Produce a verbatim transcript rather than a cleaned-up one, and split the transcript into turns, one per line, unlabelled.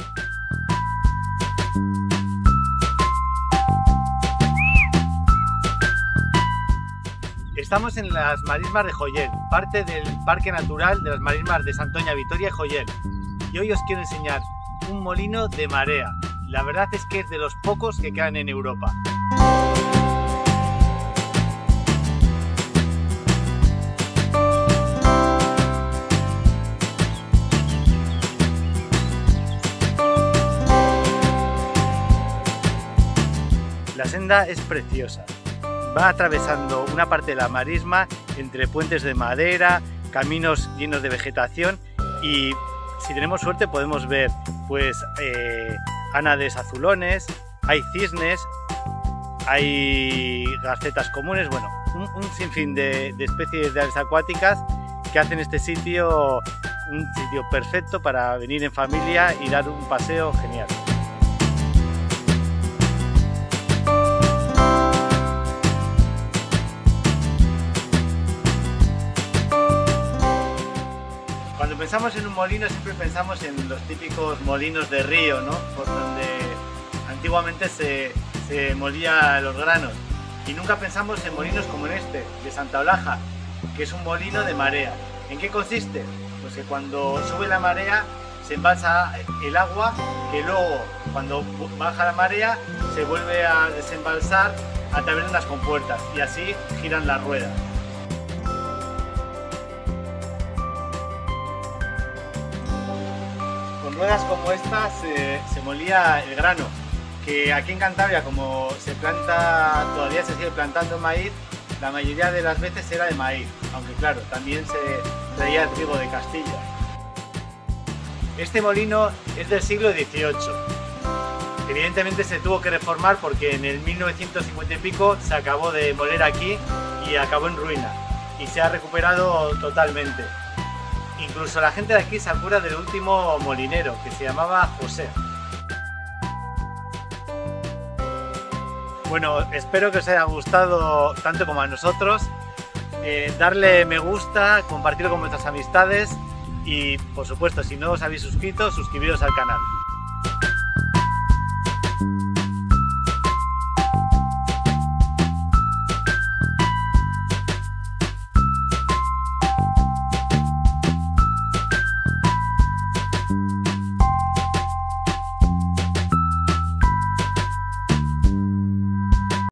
Estamos en las marismas de Joyel, parte del Parque Natural de las Marismas de Santoña, Vitoria y Joyel. Y hoy os quiero enseñar un molino de marea. La verdad es que es de los pocos que quedan en Europa. La senda es preciosa. Va atravesando una parte de la marisma entre puentes de madera, caminos llenos de vegetación y si tenemos suerte podemos ver pues eh, ánades azulones, hay cisnes, hay garcetas comunes, bueno, un, un sinfín de, de especies de aves acuáticas que hacen este sitio un sitio perfecto para venir en familia y dar un paseo genial. Cuando pensamos en un molino siempre pensamos en los típicos molinos de río, ¿no? Por donde antiguamente se, se molía los granos. Y nunca pensamos en molinos como en este, de Santa Olaja, que es un molino de marea. ¿En qué consiste? Pues que cuando sube la marea se embalsa el agua, que luego cuando baja la marea se vuelve a desembalsar a través de unas compuertas y así giran las ruedas. Con ruedas como estas eh, se molía el grano, que aquí en Cantabria, como se planta, todavía se sigue plantando maíz, la mayoría de las veces era de maíz, aunque claro, también se traía el trigo de Castilla. Este molino es del siglo dieciocho. Evidentemente se tuvo que reformar porque en el mil novecientos cincuenta y pico se acabó de moler aquí y acabó en ruina y se ha recuperado totalmente. Incluso la gente de aquí se acuerda del último molinero, que se llamaba José. Bueno, espero que os haya gustado tanto como a nosotros. Eh, darle me gusta, compartirlo con vuestras amistades y, por supuesto, si no os habéis suscrito, suscribiros al canal.